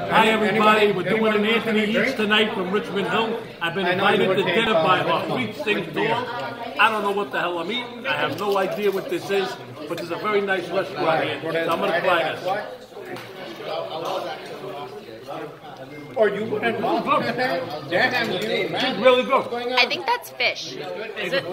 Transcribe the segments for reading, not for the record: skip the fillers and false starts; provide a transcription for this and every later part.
Hi everybody, we're doing an Anthony Eats tonight from Richmond Hill. I've been invited to dinner by Harpreet Dog. I don't know what the hell I'm eating. I have no idea what this is, but there's a very nice restaurant here, so I'm going to try this. Or you wouldn't know. Damn, It's really good. I think that's fish. Is it?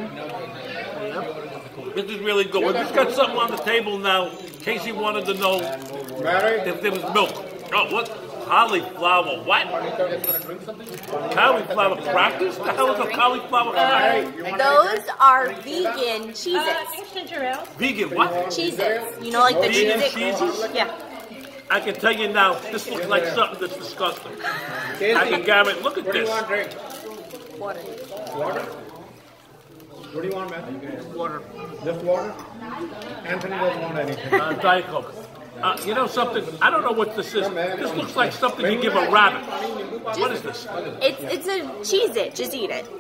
This is really good. We just got something on the table now. Casey wanted to know if there was milk. Oh, what? Cauliflower. What? Cauliflower crackers? The hell is a cauliflower cracker? Those are vegan Cheez-Its. Vegan what? Cheez-Its. You know, like the Vegan Cheez-Its? Cheez-Its? Yeah. I can tell you now, this looks like something that's disgusting. I can guarantee. Look at this. Water. Water? What do you want, man? Water. Just water? Anthony doesn't want anything. Diet Coke. You know something? I don't know what this is. This looks like something you give a rabbit. What is this? It's a Cheez-It. Just eat it.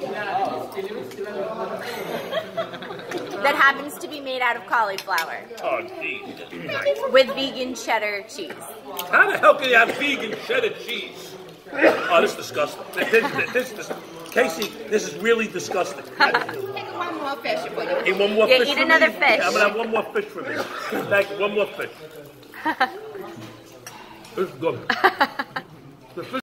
That happens to be made out of cauliflower. Oh, geez. With vegan cheddar cheese. How the hell can you have vegan cheddar cheese? Oh, this is disgusting. Casey, this is really disgusting. Take one more fish for you. Hey, one more Yeah, fish eat for another me? fish. I'm going to have one more fish for me. Thank you, one more fish. This is good. The fish